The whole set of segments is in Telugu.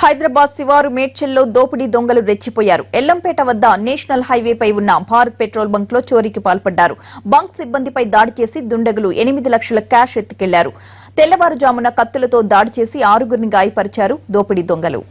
హైదరాబాద్ శివారు మేడ్చల్లో దోపిడీ దొంగలు రెచ్చిపోయారు. ఎల్లంపేట వద్ద నేషనల్ హైవేపై ఉన్న భారత్ పెట్రోల్ బంక్ లో చోరీకి పాల్పడ్డారు. బంక్ సిబ్బందిపై దాడి చేసి దుండగులు 8 లక్షల క్యాష్ ఎత్తుకెళ్లారు. తెల్లవారుజామున కత్తులతో దాడి చేసి 6గురిని గాయపరిచారు దోపిడీ దొంగలు.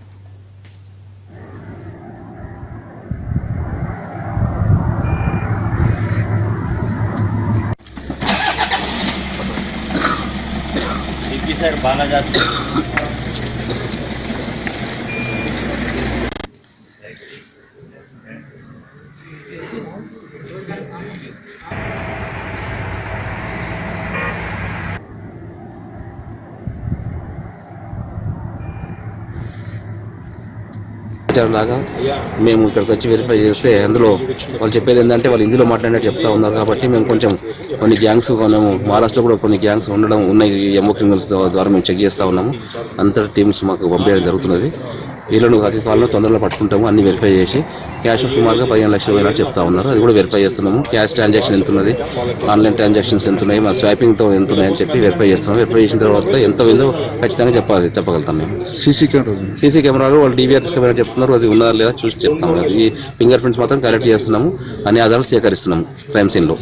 లాగా మేము ఇక్కడికి వచ్చి వెరిఫై చేస్తే అందులో వాళ్ళు చెప్పేది ఏంటంటే వాళ్ళు హిందీలో మాట్లాడినట్టు చెప్తా ఉన్నారు. కాబట్టి మేము కొంచెం కొన్ని గ్యాంగ్స్ కొన్నాము. మహారాష్ట్రలో కూడా కొన్ని గ్యాంగ్స్ ఉండడం ఉన్నాయి. ఎంఓ క్రిమినల్స్ ద్వారా మేము చెక్ చేస్తూ ఉన్నాము. అంతటి టీమ్స్ మాకు పంపించడం జరుగుతున్నది. వీళ్ళను అతి కాలంలో తొందరలో పట్టుకుంటాము. అన్ని వెరిఫై చేసి క్యాష్ సుమారుగా 15 లక్షలు పోయినట్టు చెప్తా ఉన్నారు. అది కూడా వెరిఫై చేస్తున్నాము. క్యాష్ ట్రాన్సాక్షన్ ఎంత ఉన్నది, ఆన్లైన్ ట్రాన్సాక్షన్స్ ఎంత ఉన్నాయి, మా స్వాపింగ్తో ఎంత ఉన్నాయని చెప్పి వెరిఫై చేస్తున్నాం. వెరిఫై చేసిన తర్వాత ఎంత ఉందో ఖచ్చితంగా చెప్పగలుగుతాం. మేము సీసీ కెమెరాలు వాళ్ళు డివిఆర్ఎస్ కెమెరా చెప్తున్నారు. అది ఉన్నదా లేదా చూసి చెప్తాము. ఈ ఫింగర్ ప్రింట్స్ మాత్రం కలెక్ట్ చేస్తున్నాము. అన్ని ఆధారాలు సేకరిస్తున్నాము క్రైమ్ సీన్లో.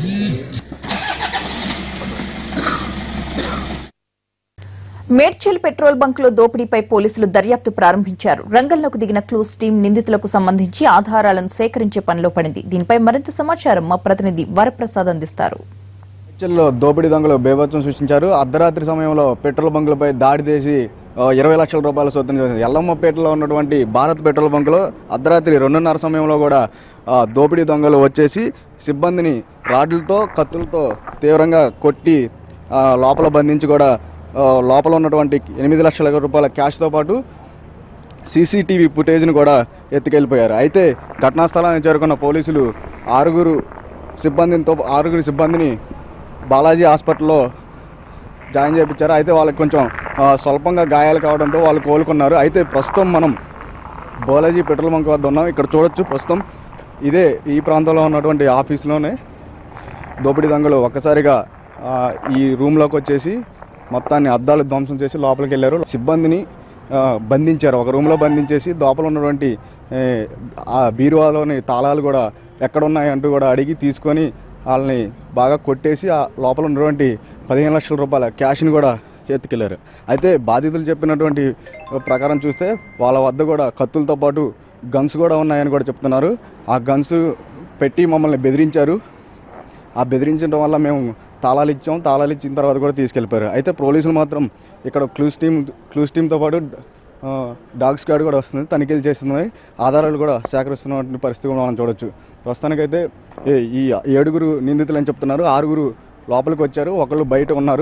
మేడ్చల్ పెట్రోల్ బంక్ లో దోపిడీపై పోలీసులు దర్యాప్తు ప్రారంభించారు. రంగంలోకి దిగిన క్లూస్ టీం నిందితులకు సంబంధించి ఆధారాలను సేకరించే పనిలో పడింది. దీనిపై మరింత సమాచారం మా ప్రతినిధి వరప్రసాద్ అందిస్తారు. మేడ్చల్లో దోపిడీ దొంగలు బేభత్సం సృష్టించారు. అర్ధరాత్రి సమయంలో పెట్రోల్ బంకులపై దాడి చేసి 20 లక్షల రూపాయల సొత్తున చేసింది. ఎల్లమ్మపేటలో ఉన్నటువంటి భారత్ పెట్రోల్ బంకులో అర్ధరాత్రి 2:30 సమయంలో కూడా దోపిడీ దొంగలు వచ్చేసి సిబ్బందిని రాడ్లతో కత్తులతో తీవ్రంగా కొట్టి లోపల బంధించి కూడా లోపల ఉన్నటువంటి 8 లక్షల రూపాయల క్యాష్తో పాటు సీసీటీవీ ఫుటేజ్ను కూడా ఎత్తుకెళ్ళిపోయారు. అయితే ఘటనా స్థలానికి చేరుకున్న పోలీసులు 6 సిబ్బందిని బాలాజీ హాస్పిటల్లో జాయిన్ చేయించారు. అయితే వాళ్ళకి కొంచెం స్వల్పంగా గాయాలు కావడంతో వాళ్ళు కోలుకున్నారు. అయితే ప్రస్తుతం మనం బాలాజీ పెట్రోల్ బంక్ వద్ద ఉన్నాం. ఇక్కడ చూడొచ్చు, ప్రస్తుతం ఈ ప్రాంతంలో ఉన్నటువంటి ఆఫీస్లోనే దోపిడీ దొంగలు ఒక్కసారిగా ఈ రూమ్లోకి వచ్చేసి మొత్తాన్ని అద్దాలు ధ్వంసం చేసి లోపలికి వెళ్ళారు. సిబ్బందిని బంధించారు. ఒక రూమ్లో బంధించేసి లోపల ఉన్నటువంటి ఆ బీరువాలోని తాళాలు కూడా ఎక్కడున్నాయి అంటూ కూడా అడిగి తీసుకొని వాళ్ళని బాగా కొట్టేసి ఆ లోపల ఉన్నటువంటి 15 లక్షల రూపాయల క్యాష్ని కూడా ఎత్తుకెళ్లారు. అయితే బాధితులు చెప్పినటువంటి ప్రకారం చూస్తే వాళ్ళ వద్ద కూడా కత్తులతో పాటు గన్స్ కూడా ఉన్నాయని కూడా చెప్తున్నారు. ఆ గన్స్ పెట్టి మమ్మల్ని బెదిరించారు. ఆ బెదిరించడం వల్ల మేము తాళాలు ఇచ్చిన తర్వాత కూడా తీసుకెళ్ళిపోయారు. అయితే పోలీసులు మాత్రం ఇక్కడ క్లూస్ టీమ్తో పాటు డాగ్ స్క్వాడ్ కూడా వస్తుంది, తనిఖీలు చేస్తున్నాయి, ఆధారాలు కూడా సేకరిస్తున్నటువంటి పరిస్థితి మనం చూడొచ్చు. ప్రస్తుతానికైతే ఈ 7 నిందితులు అని చెప్తున్నారు. 6 లోపలికి వచ్చారు, ఒకళ్ళు బయట ఉన్నారు.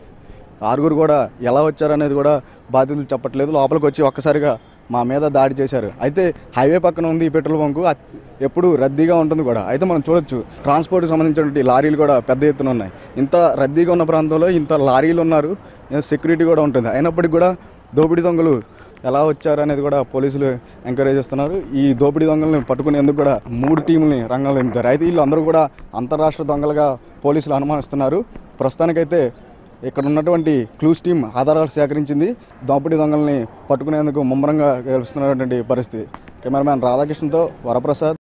6 కూడా ఎలా వచ్చారనేది కూడా బాధితులు చెప్పట్లేదు. లోపలికి వచ్చి ఒక్కసారిగా మా మీద దాడి చేశారు. అయితే హైవే పక్కన ఉంది ఈ పెట్రోల్ బంకు, ఎప్పుడు రద్దీగా ఉంటుంది కూడా. అయితే మనం చూడొచ్చు, ట్రాన్స్పోర్ట్కి సంబంధించినటువంటి లారీలు కూడా పెద్ద ఎత్తున ఉన్నాయి. ఇంత రద్దీగా ఉన్న ప్రాంతంలో ఇంత లారీలు ఉన్నారు, సెక్యూరిటీ కూడా ఉంటుంది. అయినప్పటికీ కూడా దోపిడీ దొంగలు ఎలా వచ్చారు అనేది కూడా పోలీసులు ఎంకరేజ్ చేస్తున్నారు. ఈ దోపిడీ దొంగలను పట్టుకునేందుకు కూడా 3 టీములని రంగంలో దింపారు. అయితే వీళ్ళందరూ కూడా అంతర్రాష్ట్ర దొంగలుగా పోలీసులు అనుమానిస్తున్నారు. ప్రస్తుతానికైతే ఇక్కడ ఉన్నటువంటి క్లూస్ టీం ఆధారాలు సేకరించింది. దోపిడీ దొంగల్ని పట్టుకునేందుకు ముమ్మరంగా గెలుస్తున్నటువంటి పరిస్థితి. కెమెరామ్యాన్ రాధాకృష్ణతో వరప్రసాద్.